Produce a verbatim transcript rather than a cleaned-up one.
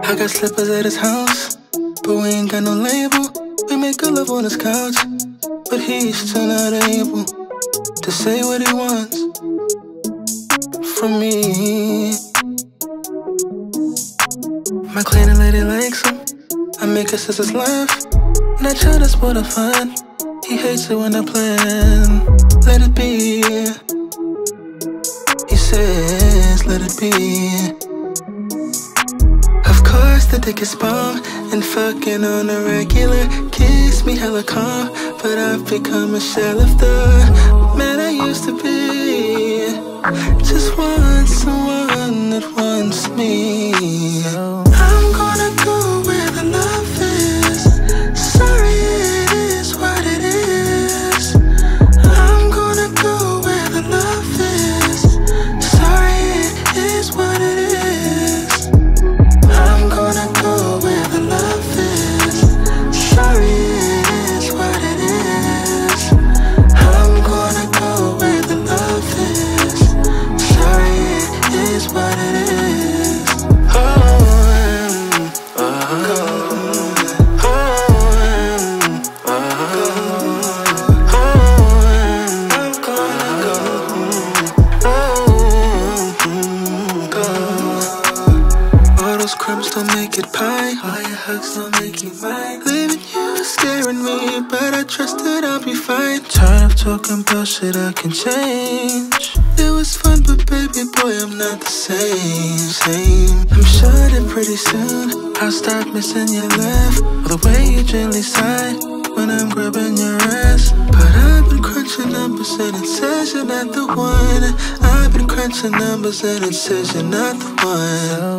I got slippers at his house, but we ain't got no label. We make good love on his couch, but he's still not able to say what he wants from me. My cleaning lady likes him. I make her sisters laugh, and I try to spoil the fun. He hates it when I plan. Let it be. He says, let it be. Of course the dick is bomb, and fucking on a regular. Kiss me hella calm, but I've become a shell of the man I used to be. Just want someone that wants me. I'm gonna go where the love is. Sorry, it is what it is. I'm gonna go where the love is. Sorry, it is what it is. I'm gonna go where the love is. Sorry, it is what it is. I'm gonna go where the love is. Sorry, it is what it is. Oh, oh, oh, oh, I'm gonna go. Oh, go. All those crumbs don't make it pie. All your hugs don't make you mine. Leaving you is scaring me, but I trust that I'll be fine. Tired of talking bullshit, I can change. It was fun, but baby boy, I'm not the same, same. I'm sure that pretty soon I'll start missing your laugh, or the way you gently sigh when I'm grabbing your ass. But I've been crunching numbers and it says you're not the one. I've been crunching numbers and it says you're not the one.